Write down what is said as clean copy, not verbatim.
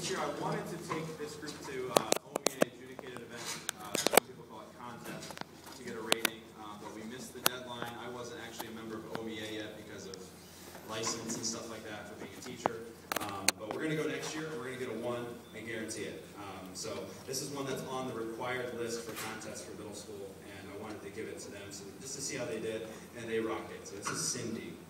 this year I wanted to take this group to OMEA adjudicated event, some people call it contest, to get a rating, but we missed the deadline. I wasn't actually a member of OMEA yet because of license and stuff like that for being a teacher. But we're going to go next year, and we're going to get a 1 and guarantee it. So this is one that's on the required list for contests for middle school, and I wanted to give it to them just to see how they did, and they rocked it. So this is Cindy.